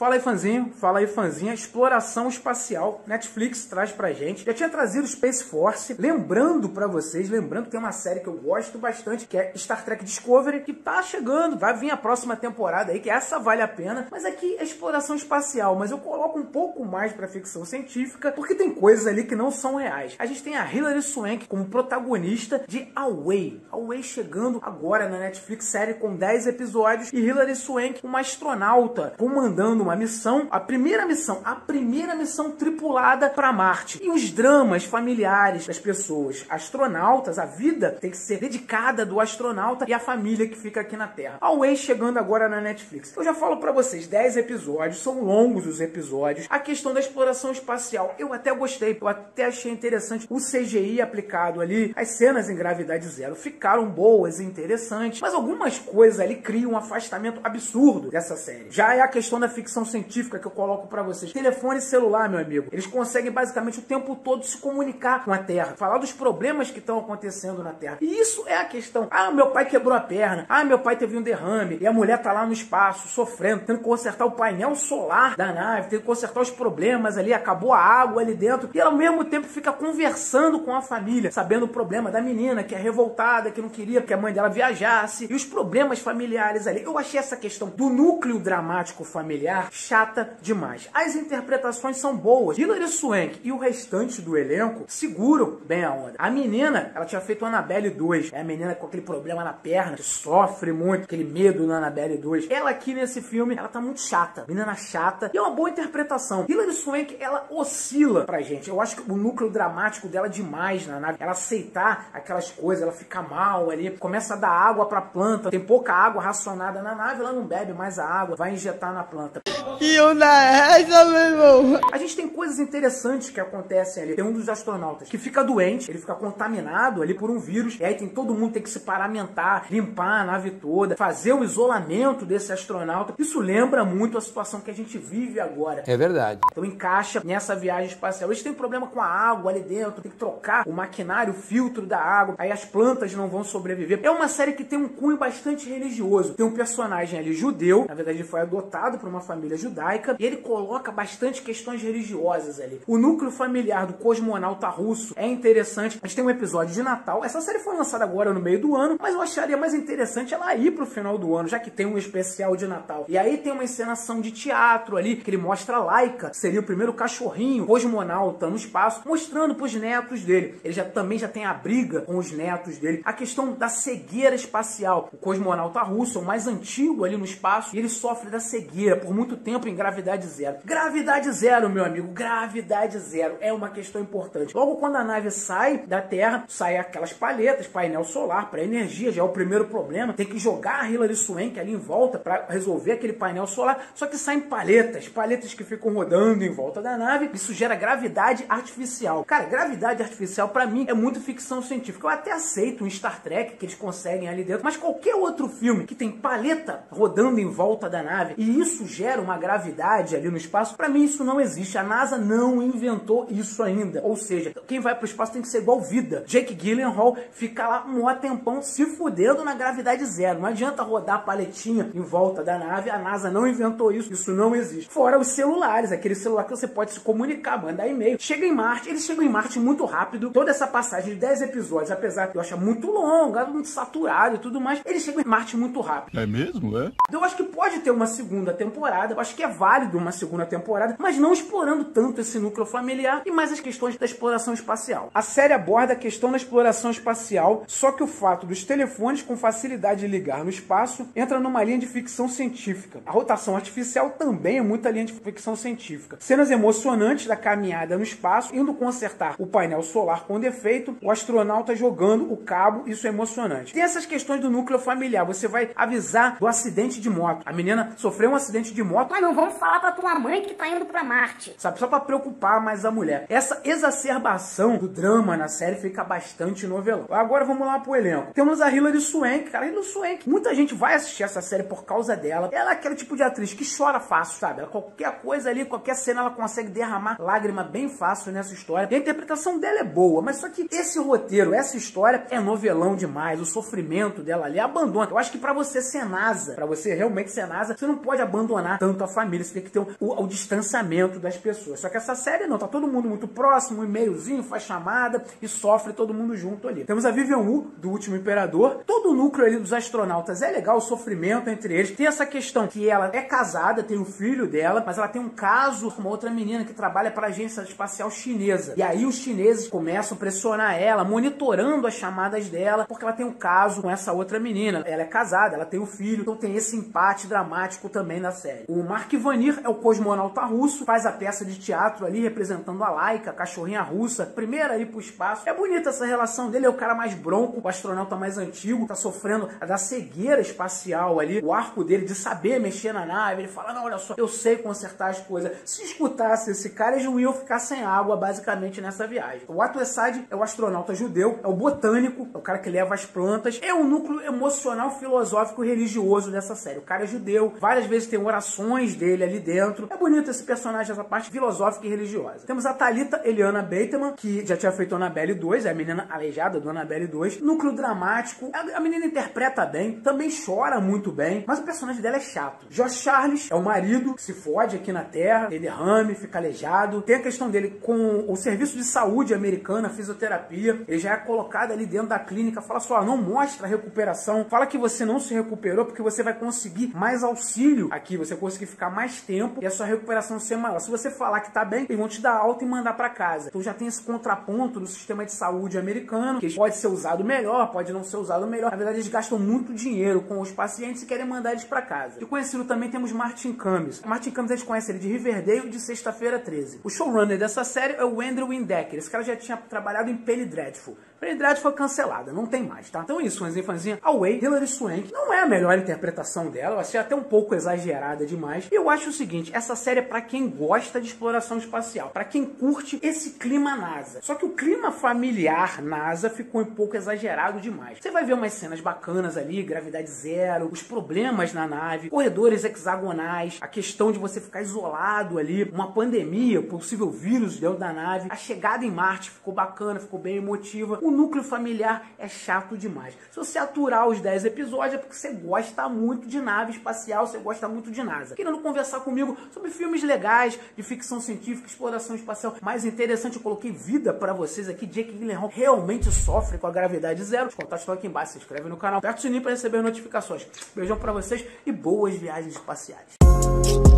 Fala aí, fãzinho. Fala aí, fãzinha. Exploração espacial. Netflix traz pra gente. Já tinha trazido Space Force. Lembrando pra vocês, lembrando que tem uma série que eu gosto bastante, que é Star Trek Discovery, que tá chegando. Vai vir a próxima temporada aí, que essa vale a pena. Mas aqui é exploração espacial. Mas eu coloco um pouco mais pra ficção científica, porque tem coisas ali que não são reais. A gente tem a Hilary Swank como protagonista de Away. Away chegando agora na Netflix, série com 10 episódios. E Hilary Swank, uma astronauta, comandando uma missão, a primeira missão tripulada para Marte. E os dramas familiares das pessoas astronautas, a vida tem que ser dedicada do astronauta e a família que fica aqui na Terra. Away chegando agora na Netflix. Eu já falo para vocês, 10 episódios, são longos os episódios. A questão da exploração espacial, eu até gostei, eu até achei interessante o CGI aplicado ali, as cenas em gravidade zero ficaram boas e interessantes, mas algumas coisas ali criam um afastamento absurdo dessa série. Já é a questão da ficção científica que eu coloco pra vocês. Telefone celular, meu amigo. Eles conseguem basicamente o tempo todo se comunicar com a Terra, falar dos problemas que estão acontecendo na Terra. E isso é a questão. Ah, meu pai quebrou a perna. Ah, meu pai teve um derrame. E a mulher tá lá no espaço, sofrendo, tendo que consertar o painel solar da nave, tendo que consertar os problemas ali, acabou a água ali dentro. E ela ao mesmo tempo fica conversando com a família, sabendo o problema da menina, que é revoltada, que não queria que a mãe dela viajasse. E os problemas familiares ali. Eu achei essa questão do núcleo dramático familiar chata demais. As interpretações são boas. Hilary Swank e o restante do elenco seguram bem a onda. A menina, ela tinha feito Annabelle 2. É a menina com aquele problema na perna, que sofre muito, aquele medo na Annabelle 2. Ela aqui nesse filme, ela tá muito chata. Menina chata. E é uma boa interpretação. Hilary Swank, ela oscila pra gente. Eu acho que o núcleo dramático dela é demais na nave. Ela aceitar aquelas coisas, ela fica mal ali, começa a dar água pra planta. Tem pouca água racionada na nave, ela não bebe mais a água, vai injetar na planta. E onda é essa, meu irmão? A gente tem coisas interessantes que acontecem ali. Tem um dos astronautas que fica doente, ele fica contaminado ali por um vírus, e aí tem todo mundo tem que se paramentar, limpar a nave toda, fazer o isolamento desse astronauta. Isso lembra muito a situação que a gente vive agora. É verdade. Então encaixa nessa viagem espacial. Eles têm problema com a água ali dentro, tem que trocar o maquinário, o filtro da água, aí as plantas não vão sobreviver. É uma série que tem um cunho bastante religioso. Tem um personagem ali judeu, na verdade ele foi adotado por uma família judaica, e ele coloca bastante questões religiosas ali. O núcleo familiar do cosmonauta russo é interessante. A gente tem um episódio de Natal. Essa série foi lançada agora no meio do ano, mas eu acharia mais interessante ela ir pro final do ano, já que tem um especial de Natal. E aí tem uma encenação de teatro ali, que ele mostra Laika, que seria o primeiro cachorrinho cosmonauta no espaço, mostrando pros netos dele. Ele também já tem a briga com os netos dele. A questão da cegueira espacial. O cosmonauta russo é o mais antigo ali no espaço, e ele sofre da cegueira por muito tempo em gravidade zero. Gravidade zero, meu amigo, gravidade zero é uma questão importante. Logo quando a nave sai da Terra, sai aquelas palhetas, painel solar para energia, já é o primeiro problema. Tem que jogar a Hilary Swank ali em volta para resolver aquele painel solar, só que saem palhetas que ficam rodando em volta da nave. Isso gera gravidade artificial. Cara, gravidade artificial para mim é muito ficção científica. Eu até aceito um Star Trek que eles conseguem ali dentro, mas qualquer outro filme que tem palheta rodando em volta da nave e isso gera uma gravidade ali no espaço, para mim isso não existe. A NASA não inventou isso ainda. Ou seja, quem vai pro espaço tem que ser igual vida. Jake Gyllenhaal fica lá um mó tempão se fudendo na gravidade zero. Não adianta rodar a paletinha em volta da nave, a NASA não inventou isso. Isso não existe. Fora os celulares, aquele celular que você pode se comunicar, mandar e-mail. Chega em Marte, eles chegam em Marte muito rápido. Toda essa passagem de 10 episódios, apesar de eu achar muito longa, muito saturado e tudo mais, eles chegam em Marte muito rápido. É mesmo, é? Eu acho que pode ter uma segunda temporada, eu acho que é válido uma segunda temporada, mas não explorando tanto esse núcleo familiar e mais as questões da exploração espacial. A série aborda a questão da exploração espacial, só que o fato dos telefones com facilidade de ligar no espaço entra numa linha de ficção científica. A rotação artificial também é muita linha de ficção científica. Cenas emocionantes da caminhada no espaço, indo consertar o painel solar com defeito, o astronauta jogando o cabo, isso é emocionante. Tem essas questões do núcleo familiar, você vai avisar do acidente de moto. A menina sofreu um acidente de moto, Mas não vamos falar pra tua mãe que tá indo pra Marte. sabe, só pra preocupar mais a mulher. Essa exacerbação do drama na série fica bastante novelão. Agora vamos lá pro elenco. Temos a Hilary Swank, cara, Hilary Swank. Muita gente vai assistir essa série por causa dela. Ela é aquele tipo de atriz que chora fácil, sabe? Ela, qualquer coisa ali, qualquer cena, ela consegue derramar lágrima bem fácil nessa história. E a interpretação dela é boa, mas só que esse roteiro, essa história é novelão demais. O sofrimento dela ali abandona. Eu acho que pra você ser NASA, pra você realmente ser NASA, você não pode abandonar tanto tanto a família, você tem que ter o distanciamento das pessoas. Só que essa série não, tá todo mundo muito próximo, um e-mailzinho, faz chamada e sofre todo mundo junto ali. Temos a Vivian Wu, do Último Imperador. Todo o núcleo ali dos astronautas é legal, o sofrimento entre eles. Tem essa questão que ela é casada, tem o filho dela, mas ela tem um caso com uma outra menina que trabalha para a agência espacial chinesa. E aí os chineses começam a pressionar ela, monitorando as chamadas dela, porque ela tem um caso com essa outra menina. Ela é casada, ela tem o filho, então tem esse empate dramático também na série. O Mark Vanir é o cosmonauta russo, faz a peça de teatro ali representando a Laika, a cachorrinha russa, primeira aí pro espaço. É bonita essa relação dele, é o cara mais bronco, o astronauta mais antigo, tá sofrendo da cegueira espacial ali, o arco dele de saber mexer na nave. Ele fala, não, olha só, eu sei consertar as coisas. Se escutasse esse cara, eles não iam ficar sem água, basicamente, nessa viagem. O Atweside é o astronauta judeu, é o botânico, é o cara que leva as plantas, é o núcleo emocional, filosófico e religioso dessa série. O cara é judeu, várias vezes tem orações dele ali dentro. É bonito esse personagem, essa parte filosófica e religiosa. Temos a Thalita Eliana Bateman, que já tinha feito Annabelle 2, é a menina aleijada do Annabelle 2. Núcleo dramático, a menina interpreta bem, também chora muito bem, mas o personagem dela é chato. Josh Charles é o marido que se fode aqui na Terra, tem derrame, fica aleijado. Tem a questão dele com o serviço de saúde americana, fisioterapia. Ele já é colocado ali dentro da clínica, fala só, não mostra a recuperação, fala que você não se recuperou porque você vai conseguir mais auxílio aqui, você vai conseguir ficar mais tempo e a sua recuperação ser maior. Se você falar que tá bem, eles vão te dar alta e mandar pra casa. Então já tem esse contraponto do sistema de saúde americano, que pode ser usado melhor, pode não ser usado melhor. Na verdade, eles gastam muito dinheiro com os pacientes e querem mandar eles pra casa. De conhecido também temos Martin Cummings. Martin Cummings, a gente conhece ele de Riverdale e de Sexta-feira 13. O showrunner dessa série é o Andrew Windecker. Esse cara já tinha trabalhado em Penny Dreadful. Penny Dreadful foi cancelada, não tem mais, tá? Então é isso, fãzinha. A Wei, Hilary Swank, não é a melhor interpretação dela, eu achei até um pouco exagerada demais. E eu acho o seguinte, essa série é pra quem gosta de exploração espacial, pra quem curte esse clima NASA. Só que o clima familiar NASA ficou um pouco exagerado demais. Você vai ver umas cenas bacanas ali, gravidade zero, os problemas na nave, corredores hexagonais, a questão de você ficar isolado ali, uma pandemia, possível vírus dentro da nave, a chegada em Marte ficou bacana, ficou bem emotiva. O núcleo familiar é chato demais. Se você aturar os 10 episódios é porque você gosta muito de nave espacial, você gosta muito de NASA. Querendo conversar comigo sobre filmes legais, de ficção científica, exploração espacial mais interessante, eu coloquei vida pra vocês aqui. Jake Gyllenhaal realmente sofre com a gravidade zero. Os contatos estão aqui embaixo, se inscreve no canal, aperta o sininho pra receber notificações. Beijão pra vocês e boas viagens espaciais.